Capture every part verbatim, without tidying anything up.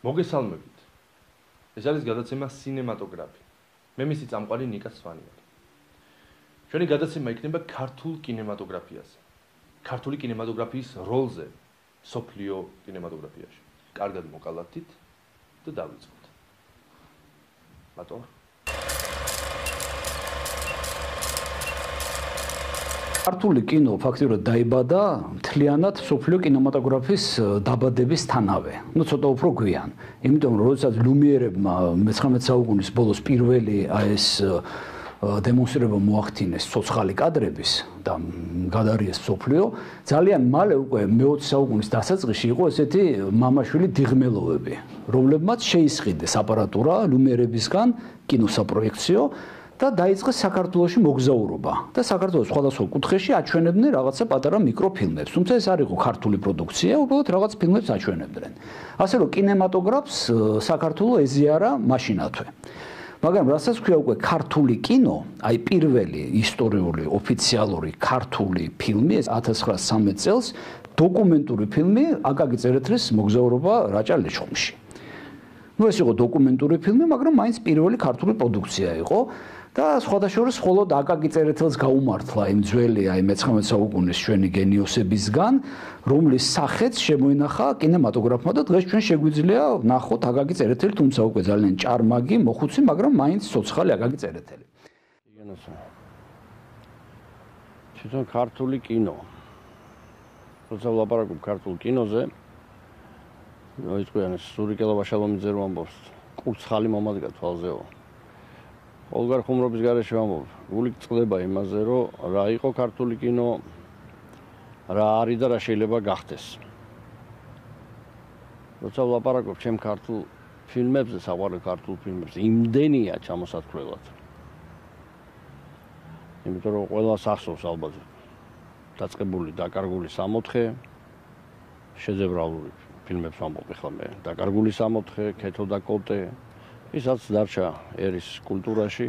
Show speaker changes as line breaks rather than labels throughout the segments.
მოგესალმებით. ეს არის გადაცემა სინემატოგრაფი. მე მისი წამყვანი ნიკა სვანია. ჩვენი გადაცემა იქნება ქართულ კინემატოგრაფიაზე. ქართული კინემატოგრაფიის როლზე სოფლიო კინემატოგრაფიაში. კარგად მოკალათით და დავიწყოთ. ბატონო.
ქართული კინო ფაქტიურად დაიბადა მთლიანად სოფლიო კინემატოგრაფიის დაბადების თანავე. ნუ ცოტა უფრო გვიან. იმიტომ რომ როდესაც ლუმიერებმა მეცხრამეტე საუკუნის ბოლოს პირველი ეს დემონსტრირება მოახდინეს ცოცხალი კადრების და გადარიეს სოფლიო, ძალიან მალე უკვე მეოცე საუკუნის დასაწყისში იყო ესეთი მამაშვილი დიღმელოვები, რომლებმაც შეისყიდეს აპარატურა ლუმიერებისგან კინოსაპროექციო და დაიწყეს საქართველოში მოგზაურობა და საქართველოს სხვადასხვა კუთხეში აჩვენებდნენ რაღაცა პატარა მიკროფილმებს. თუმცა ეს არ იყო ქართული პროდუქცია, უბრალოდ რაღაც ფილმებს აჩვენებდნენ. ასე რომ კინემატოგრაფს საქართველო ეზიარა მაშინათვე. მაგრამ რასაც ქვია უკვე ქართული კინო, აი პირველი ისტორიული ოფიციალური ქართული ფილმი ათას ცხრაასი სამი წელს დოკუმენტური ფილმი აკაკი წერეთლის მოგზაურობა რაჭა-ლეჩხუმში. ნუ ეს იყო დოკუმენტური ფილმი, მაგრამ მაინც პირველი ქართული პროდუქცია იყო. და სხვადასხვა მხოლოდ აკაკი წერეთელს გაუმართლა იმ ძველი აი მეცხრამეტე საუკუნის ჩვენი გენიოსებისგან, რომლის სახეც შემოინახა კინემატოგრაფმა და დღეს ჩვენ შეგვიძლია ნახოთ აკაკი წერეთელი, თუმცა უკვე ძალიან ჭარმაგი, მოხუცი, მაგრამ მაინც ცოცხალი აკაკი წერეთელი.
თვითონ ქართული კინო. როცა ვლაპარაკობ ქართულ კინოზე, მოიწყიან სურიკელა ვაშალომიძე რომ ამბობს, კურცხალი მომადგა თვალზეო. ოლგარ ხუმრობის გარეშე ვამბობ, გული წყდება იმაზე, რომ რა იყო ქართული კინო, რა არის და რა შეიძლება გახდეს. როცა ვლაპარაკობ ჩემ ქართულ ფილმებზე, საყვარელ ქართულ ფილმებზე, იმდენია ჩამოსათქმელად. იმიტომ რომ ყველას ახსოვს ალბათ დაწყებული დაკარგული სამოთხე, შედევრალური ფილმებს ვამბობ ახლა მე, დაკარგული სამოთხე, ქეთო და კოტე, ისაც დარჩა ერის კულტურაში.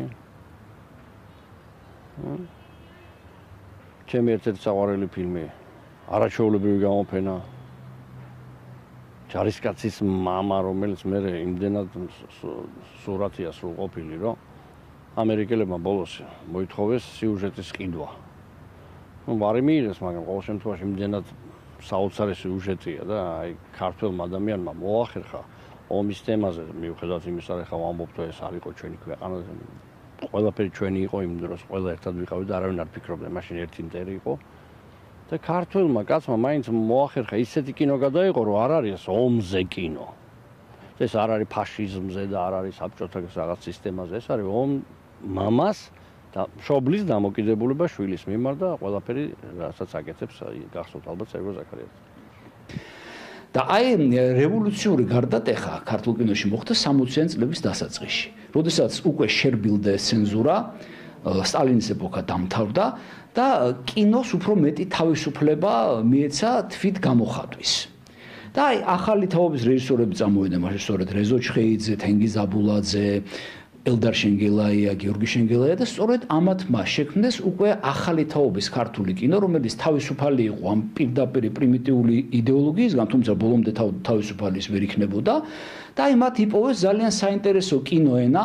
ჩემი ერთ-ერთი საყვარელი ფილმი არაჩვეულებრივი გამოფენა. ჯარისკაცის მამა, რომელიც მე იმდენად სურათია სრულყოფილი, რომ ამერიკელებმა ბოლოს მოითხოვეს სიუჟეტის ყიდვა. ნუ ვარი მიიღეს, მაგრამ ყოველ შემთხვევაში იმდენად საოცარი სიუჟეტია და აი ქართველმა ადამიანმა მოახერხა ომის თემაზე, მიუხედავად იმისა, რომ ხა ვამბობ, რომ ეს არ იყო ჩვენი ქვეყანაზე. ყველაფერი ჩვენი იყო იმ დროს, ყველა ერთად ვიყავით და არავინ არ ფიქრობდა, მაშინ ერთი მტერი იყო. და ქართველმა კაცმა მაინც მოახერხა ისეთი კინო გადაიყო, რომ არ არის ომზე კინო. ეს არ არის ფაშიზმზე და არ არის საბჭოთა რაღაც სისტემაზე, ეს არის ომ მამას და მშობლის დამოკიდებულება შვილის მიმართ და ყველაფერი რასაც აკეთებს, გახსოვთ ალბათ სერგო ზაქარიაძე.
და აი რევოლუციური გარდატეხა ქართულ კინოში მოხდა სამოციანი წლების დასაწყისში. როდესაც უკვე შერბილდა ცენზურა, სტალინის ეპოქა დამთავრდა და კინოს უფრო მეტი თავისუფლება მიეცა თვით გამოხატვის. და აი ახალი თაობის რეჟისორები წამოვიდნენ, მაშინ სწორედ რეზო ჩხეიძე, თენგიზ აბულაძე, ელდარ შენგელაია, გიორგი შენგელაია და სწორედ ამათმა შექმნეს უკვე ახალი თაობის ქართული კინო, რომელიც თავისუფალი იყო ამ პირდაპირ პრიმიტიული იდეოლოგიისგან, თუმცა ბოლომდე თავისუფალი ის ვერ იქნებოდა და აი მათ იპოვეს ძალიან საინტერესო კინოენა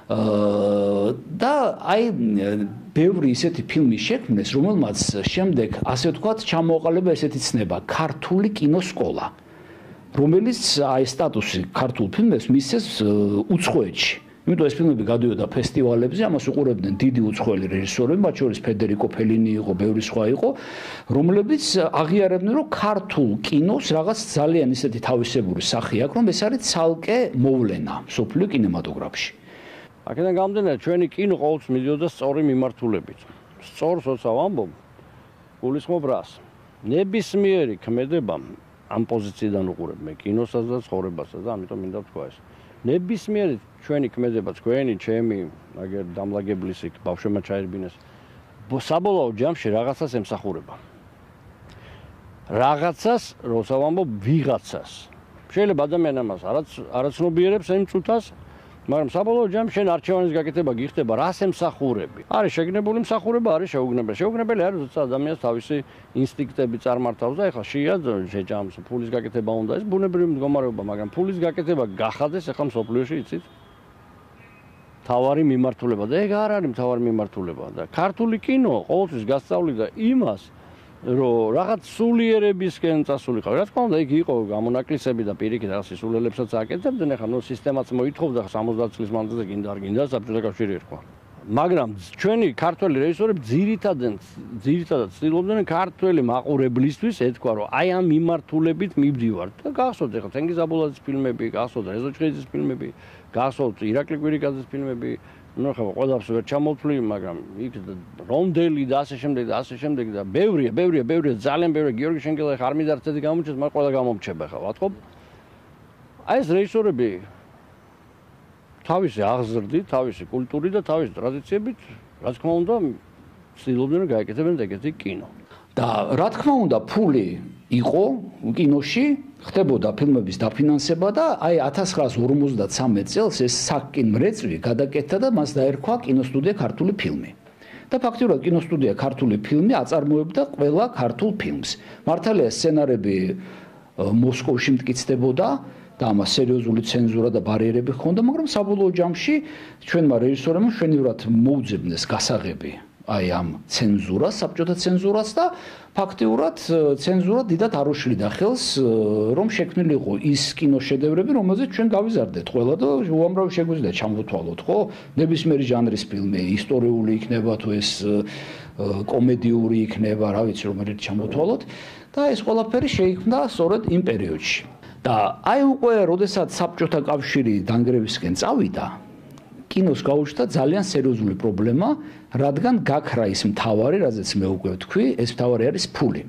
და აი ბევრი ისეთი ფილმი შექმნეს, რომელმაც შემდეგ ასე ვთქვათ ჩამოაყალიბა ესეთი ცნება ქართული კინოსკოლა, რომელიც აი სტატუსი ქართულ ფილმებს მისცეს უცხოეთში. იმიტომ ეს ფილმები გადიოდა ფესტივალებზე, ამას უყურებდნენ დიდი უცხოელი რეჟისორები, მათ შორის ფედერიკო ფელინი იყო, ბევრი სხვა იყო, რომლებიც აღიარებდნენ, რომ ქართულ კინოს რაღაც ძალიან ისეთი თავისებური სახე აქვს, რომ ეს არის ცალკე მოვლენა სოფლიო კინემატოგრაფში.
აქედან გამომდინარე, ჩვენი კინო ყოველთვის მიდიოდა სწორი მიმართულებით. სწორს როცა ვამბობ, გულისხმობ რას? ნებისმიერი ქმედება ამ პოზიციიდან უყურებ მე კინოსაც და ცხოვრებასაც და ამიტომ მინდა ვთქვა ეს. ნებისმიერი ჩვენი ქმედება, თქვენი, ჩემი, აგერ დამლაგებლის იქ ბავშვებმა ჩაერბინეს, საბოლოო ჯამში რაღაცას ემსახურება. რაღაცას, როცა ვამბობ, ვიღაცას. შეიძლება ადამიანი ამას არაცნობიერებს იმ წუთას, მაგრამ საბოლოო ჯამში შენ არჩევანის გაკეთება გიხდება რას ემსახურები. არის შეგნებული მსახურება, არის შეუგნებელი. შეუგნებელი არის, როცა ადამიანს თავისი ინსტინქტები წარმართავს და ეხლა შეია შეჯამს ფულის გაკეთება უნდა ეს ბუნებრივი მდგომარეობა, მაგრამ ფულის გაკეთება გახადეს ეხლა მსოფლიოში იცით? თავარი მიმართულება და ეგ არ არის თავარი მიმართულება და ქართული კინო ყოველთვის გასწავლიდა იმას რომ რაღაც სულიერებისკენ წასულიყავ. რა თქმა უნდა, იქ იყო გამონაკლისები და პირიქით რაღაც სულელებსაც აკეთებდნენ, ახლა ნუ სისტემაც მოითხოვდა სამოცდაათ წლის მანძილზე გინდა არ გინდა საბჭოთა კავშირი ერქვა. მაგრამ ჩვენი ქართველი რეჟისორები ძირითადად ძირითადად ცდილობდნენ ქართველი მაყურებლისთვის ეთქვა, რომ აი ამ მიმართულებით მივდივართ და გახსოვთ ახლა თენგიზ აბულაძის ფილმები, გახსოვთ რეზო ჭყიძის ფილმები, გახსოვთ ირაკლი კვირიკაძის ფილმები. ნუ ხა ყველაფერს ვერ ჩამოვთვლი, მაგრამ იქ რომდელი და ასე შემდეგ და ასე შემდეგ და ბევრია, ბევრია, ბევრია, ძალიან ბევრია. გიორგი შენგელა ხა არ მიდარც ერთი გამომჩეს, მაგრამ ყველა გამომჩება ხა, ვათქო. აი ეს რეჟისორები თავისი აღზრდით, თავისი კულტურით და თავისი ტრადიციებით, რა თქმა უნდა, ცდილობდნენ რომ გაეკეთებინათ ეგეთი კინო.
და რა თქმა უნდა, ფული იყო კინოში, ხდებოდა ფილმების დაფინანსება და აი ათას ცხრაას ორმოცდათსამეტ წელს ეს საკინმრეწვი გადაკეთდა და მას დაერქვა კინოსტუდია ქართული ფილმი. და ფაქტიურად კინოსტუდია ქართული ფილმი აწარმოებდა ყველა ქართულ ფილმს. მართალია სცენარები მოსკოვში მტკიცდებოდა და ამას სერიოზული ცენზურა და ბარიერები ჰქონდა, მაგრამ საბოლოო ჯამში ჩვენმა რეჟისორებმა შვენივრად მოუძებნეს გასაღები აი ამ ცენზურას, საბჭოთა ცენზურას და ფაქტიურად ცენზურა დიდად არ უშლიდა ხელს, რომ შექმნილი იყო ის კინოშედევრები, რომელზეც ჩვენ გავიზარდეთ ყველა და უამრავი შეგვიძლია ჩამოვთვალოთ, ხო? ნებისმიერი ჟანრის ფილმი, ისტორიული იქნება თუ ეს კომედიური იქნება, რა ვიცი, რომელიც ჩამოვთვალოთ და ეს ყველაფერი შეიქმნა სწორედ იმ პერიოდში. და აი უკვე როდესაც საბჭოთა კავშირი დანგრევისკენ წავიდა, კინოს გაუჩნდა ძალიან სერიოზული პრობლემა, რადგან გაქრა ის მთავარი, რაზეც მე უკვე ვთქვი, ეს მთავარი არის ფული.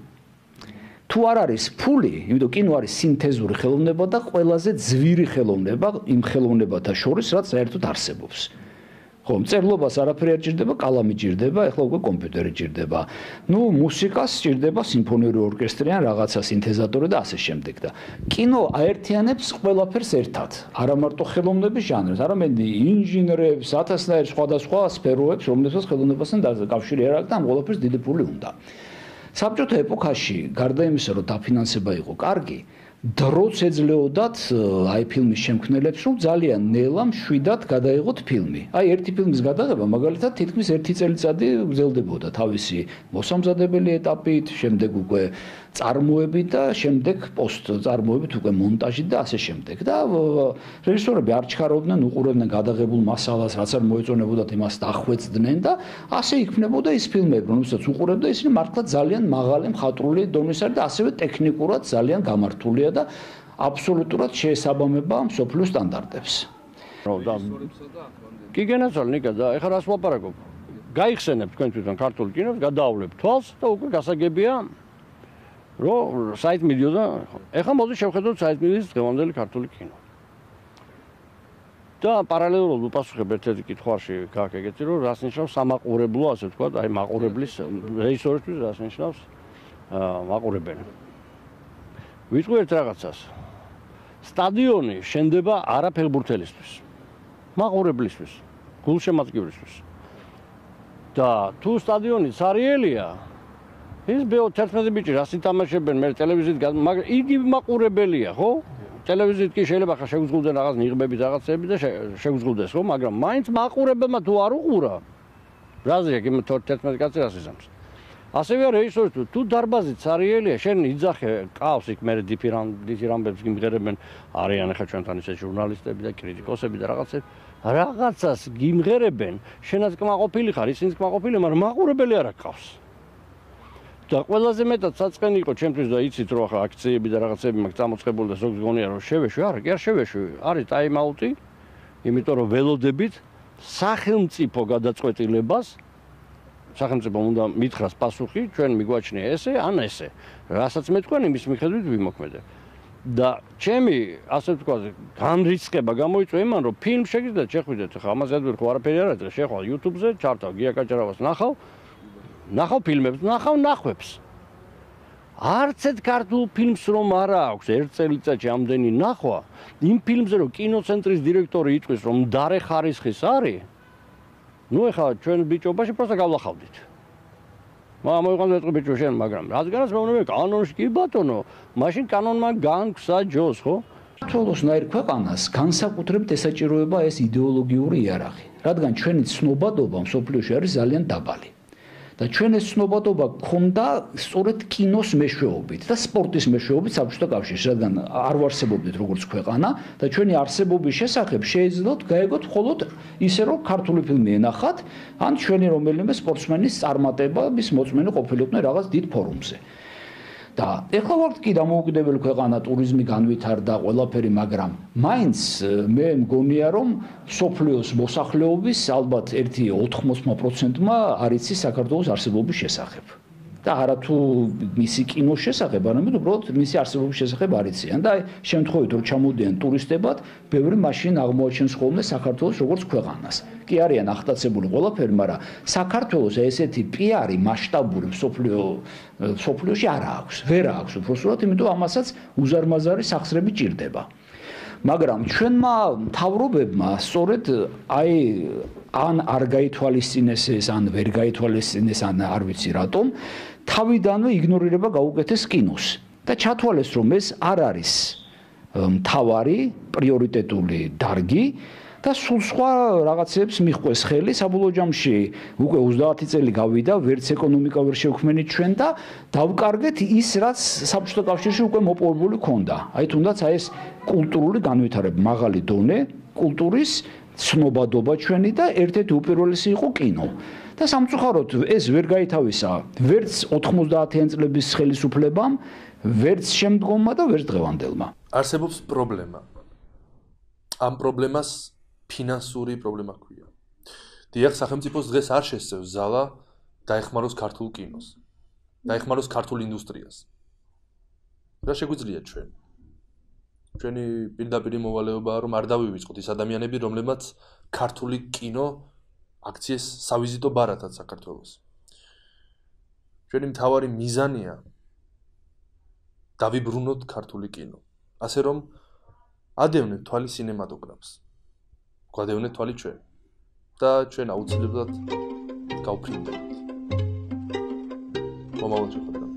თუ არ არის ფული, იმიტომ კინო არის სინთეზური ხელოვნება და ყველაზე ძვირი ხელოვნება იმ ხელოვნებათა შორის, რაც საერთოდ არსებობს. ხო, მწერლობას არაფერი არ ჭირდება, კალამი ჭირდება, ეხლა უკვე კომპიუტერი ჭირდება. ნუ მუსიკას ჭირდება სიმფონიური ორკესტრი ან რაღაცა სინთეზატორი და ასე შემდეგ და კინო აერთიანებს ყველაფერს ერთად. არა მარტო ხელოვნების ჟანრს, არამედ ინჟინერებს, ათასნაირ სხვადასხვა სფეროებს, რომლებსაც ხელოვნებასთან კავშირი არ აქვს და ამ ყველაფერს დიდი ფული უნდა. საბჭოთა ეპოქაში, გარდა იმისა, რომ დაფინანსება იყო კარგი, დროც ეძლეოდათ აი ფილმის შემქმნელებს, რომ ძალიან ნელა მშვიდად გადაიღოთ ფილმი. აი ერთი ფილმის გადაღება მაგალითად თითქმის ერთი წელიწადი გრძელდებოდა თავისი მოსამზადებელი ეტაპით, შემდეგ უკვე წარმოებით და შემდეგ პოსტ წარმოებით უკვე მონტაჟით და ასე შემდეგ. და რეჟისორები არ ჩქარობდნენ, უყურებდნენ გადაღებულ მასალას, რაც არ მოეწონებოდათ, იმას დახვეწდნენ და ასე იქმნებოდა ის ფილმები, რომელსაც უყურებდა ისინი მართლა ძალიან მაღალი მხატვრული დონის არის და ასევე ტექნიკურად ძალიან გამართულია და აბსოლუტურად შეესაბამება მსოფლიო სტანდარტებს.
კი გენაცვალე ნიკა და ეხლა რას ვაპარაკობ? გაიხსენებთ თქვენ თვითონ ქართულ კინოს, გადაავლებ თვალს და უკვე გასაგებია რომ საით მიდიოდა, ეხლა მოდი შევხედოთ საით მიდის დღევანდელი ქართული კინო. და პარალელურად უპასუხებ ერთ-ერთი კითხვაში გაქვს ეგეთი, რომ რას ნიშნავს სამაყურებლო, ასე ვთქვათ, აი მაყურებლის რეჟისორისთვის რას ნიშნავს მაყურებელი. ვიტყვი ერთ რაღაცას. სტადიონი შენდება არა ფეხბურთელისთვის, მაყურებლისთვის, გულშემატკივრისთვის. და თუ სტადიონი ცარიელია, ის ბეო თერთმეტი ბიჭი რას ითამაშებენ მე ტელევიზიით, მაგრამ იგი მაყურებელია, ხო? ტელევიზიით კი შეიძლება ხა შეგვიზღუდენ რაღაც ნიღბებით რაღაცები და შეგვიზღუდეს, ხო? მაგრამ მაინც მაყურებელმა თუ არ უყურა, რაზეა კი თერთმეტი კაცი რას იზამს. ასევე რეჟისორს თუ დარბაზი ცარიელია, შენ იძახე ყავს იქ მე დიფირამბებს გიმღერებენ, არიან ახლა ჩვენთან ისე ჟურნალისტები და კრიტიკოსები და რაღაცები, რაღაცას გიმღერებენ, შენაც კმაყოფილი ხარ, ისინიც კმაყოფილი, მაგრამ მაყურებელი არ აკავს. და ყველაზე მეტად საწყენი იყო ჩემთვის და იცით რომ ახლა აქციები და რაღაცები მაგ წამოწყებული და ზოგს გონია რომ შევეშვი, არა, კი არ შევეშვი, არის ტაიმაუტი, იმიტომ რომ ველოდებით სახელმწიფო გადაწყვეტილებას სახელმწიფომ უნდა მითხრას პასუხი, ჩვენ მიგვაჩნია ესე, ან ესე. რასაც მე თქვენ იმის მიხედვით ვიმოქმედებ. და ჩემი, ასე ვთქვათ, განრისხება გამოიწვია იმან, რომ ფილმ შეგიძლიათ შეხვიდეთ, ხა ამაზე არ ვიხო, არაფერი არ არის, შეხვალ YouTube-ზე, ჩართავ გია კაჭარავას ნახავ, ნახავ ფილმებს, ნახავ ნახვებს. არც ერთ ქართულ ფილმს რომ არა აქვს ერთ წელიწადში ამდენი ნახვა, იმ ფილმზე რომ კინოცენტრის დირექტორი იტყვის რომ დარე ხარისხის არის, ნუ ეხლა ჩვენ ბიჭობაში პროსტა გავლახავდით. მაგრამ მოიყვანო ეტყვი ბიჭო შენ, მაგრამ რადგანაც მეუბნები კანონში კი ბატონო, მაშინ კანონმა განგვსა ჯოს, ხო?
თოლოსნაირ ქვეყანას განსაკუთრებით ესაჭიროება ეს იდეოლოგიური იარაღი, რადგან ჩვენი ცნობადობა მსოფლიოში არის ძალიან დაბალი. და ჩვენ ეს ცნობადობა გქონდა სწორედ კინოს მეშვეობით და სპორტის მეშვეობით საბჭოთა კავშირში, რადგან არ ვარსებობდით როგორც ქვეყანა და ჩვენი არსებობის შესახებ შეიძლებათ გაეგოთ მხოლოდ ისე რომ ქართული ფილმი ენახათ, ან ჩვენი რომელიმე სპორტსმენის წარმატების მოწმენი ყოფილიყვნენ რაღაც დიდ ფორუმზე. და ეხლა ვართ კი დამოუკიდებელი ქვეყანა, ტურიზმი განვითარდა, ყველაფერი, მაგრამ მაინც მე მგონია რომ სოფლიოს მოსახლეობის ალბათ ერთი ოთხმოცდა პროცენტმა არ იცის საქართველოს არსებობის შესახებ. და არა თუ მისი კინოს შესახებ, არამედ უბრალოდ მისი არსებობის შესახებ არ იციან. და აი შემთხვევით რომ ჩამოდიან ტურისტებად, ბევრი მაშინ აღმოაჩენს ხოლმე საქართველოს როგორც ქვეყანას. კი არიან ახტაცებული ყველაფერი, მაგრამ საქართველოს ესეთი პიარი მასშტაბური მსოფლიო მსოფლიოში არ აქვს, ვერ აქვს უბრალოდ, იმიტომ ამასაც უზარმაზარი სახსრები ჭირდება. მაგრამ ჩვენმა მთავრობებმა სწორედ აი ან არ გაითვალისწინეს ეს, ან ვერ გაითვალისწინეს, ან არ ვიცი რატომ, თავიდანვე იგნორირება გაუკეთეს კინოს და ჩათვალეს რომ ეს არ არის მთავარი პრიორიტეტული დარგი და სულ სხვა რაღაცებს მიჰყვეს ხელი. საბოლოო ჯამში უკვე ოცდაათი წელი გავიდა, ვერც ეკონომიკა ვერ შევქმნით ჩვენ და დავკარგეთ ის, რაც საბჭოთა კავშირში უკვე მოპოვებული ქონდა. აი თუნდაც აი ეს კულტურული განვითარება, მაღალი დონე კულტურის ცნობადობა ჩვენი და ერთ-ერთი უპირველესი იყო კინო. და სამწუხაროდ ეს ვერ გაითავისა ვერც ოთხმოცდაათიან წლების ხელისუფლებამ, ვერც შემდგომმა და ვერც დღევანდელმა.
არსებობს პრობლემა. ამ პრობლემას ფინანსური პრობლემა ჰქვია. დიახ, სახელმწიფოს დღეს არ შესწევს ზალა დაეხმაროს ქართულ კინოს, დაეხმაროს ქართულ ინდუსტრიას. რა შეგვიძლია ჩვენ? ჩვენი პირდაპირ მოვალეობაა რომ არ დავივიწყოთ ის ადამიანები, რომლებმაც ქართული კინო აქციეს სავიზიტო ბარათად საქართველოს. ჩვენი მთავარი მიზანია დავიბრუნოთ ქართული კინო. ასე რომ ადევნეთ თვალი სინემატოგრაფს. გვადევნეთ თვალი ჩვენ და ჩვენ აუცილებლად გავფრინდებით. მომავალ შეხვედრას